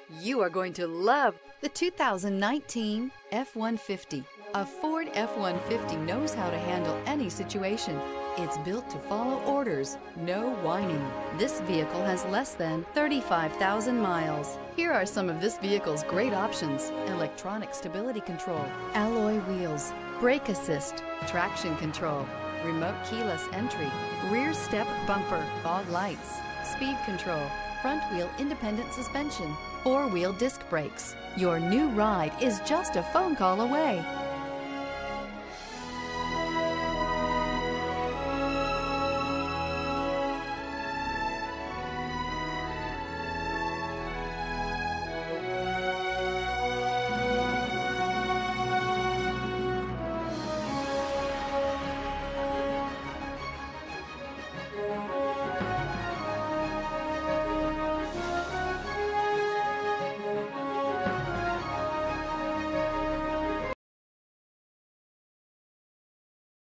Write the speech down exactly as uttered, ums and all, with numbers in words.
You are going to love the two thousand nineteen F one fifty. A Ford F one fifty knows how to handle any situation. It's built to follow orders, no whining. This vehicle has less than thirty-five thousand miles. Here are some of this vehicle's great options: electronic stability control, alloy wheels, brake assist, traction control, remote keyless entry, rear step bumper, fog lights, speed control, front wheel independent suspension, four-wheel disc brakes. Your new ride is just a phone call away.